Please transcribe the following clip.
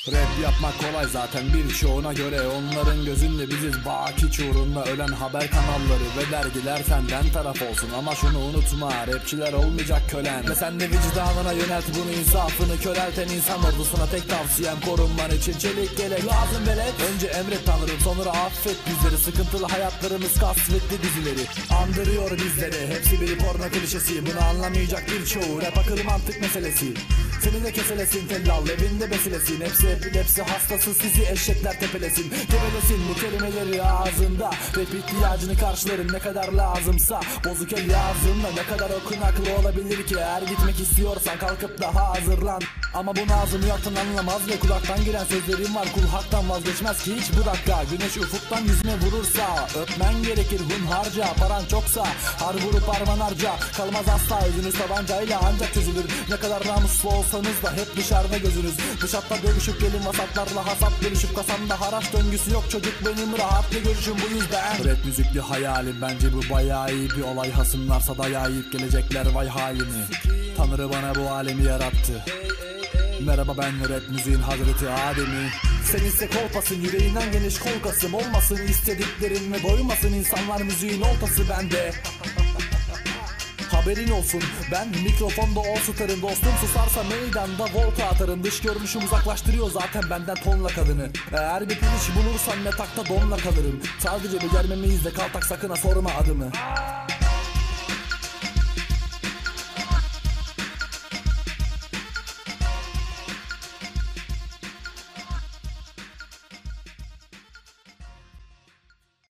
Rap yapmak kolay zaten birçoğuna göre. Onların gözünde biziz baki çuğrunda ölen haber kanalları ve dergiler senden taraf olsun. Ama şunu unutma, rapçiler olmayacak kölen. Ve sen de vicdanına yönelt bunu, insafını körelten insan ordusuna tek tavsiyem korunman için çelik gelek lazım velet. Önce emret tanrım, sonra affet bizleri. Sıkıntılı hayatlarımız kasvetli dizileri andırıyor bizleri. Hepsi bir porno klişesi, bunu anlamayacak birçoğu. Rap akıl mantık meselesi. Senin de keselesin tellal, evinde besilesin. Hepsi epilepsi hastası, sizi eşekler tepelesin. Gevelesin bu kelimeleri ağzında. Rap ihtiyacını karşılarım ne kadar lazımsa. Bozuk el yazımla ne kadar okunaklı olabilir ki? Eğer gitmek istiyorsan kalkıp daha hazırlan. Ama bunu ağzını yaktan anlamaz ve kulaktan giren sözlerim var. Kul haktan vazgeçmez ki hiç bu dakika. Güneş ufuktan yüzüne vurursa öpmen gerekir hunharca. Paran çoksa har vurup harman harca. Kalmaz asla özünüz, tabancayla ancak çözülür. Ne kadar namuslu olsanız da hep dışarıda gözünüz. Dışarıda dövüşüp gelin vasatlarla hasat bölüşüp kasanda haraç döngüsü yok. Çocuk benim rahatlı görüşüm bu yüzden. Rap müzikli hayalim bence bu bayağı iyi bir olay. Hasımlarsa dayağı yiyip gelecekler vay halini. Tanrı bana bu alemi yarattı. Merhaba, ben rap müziğin Hazreti Adem'i. Sen ise kolpasın, yüreğinden geniş kolkasım. Olmasın istediklerin ve doymasın insanlar, müziğin oltası bende. Haberin olsun, ben mikrofonda all starım. Dostum susarsa meydanda volta atarım. Dış görünüşüm uzaklaştırıyor zaten benden tonla kadını. Eğer bir piliç bulursan yatakta donla kalırım. Sadece becermemi izle, kaltak sakın ha sorma adımı.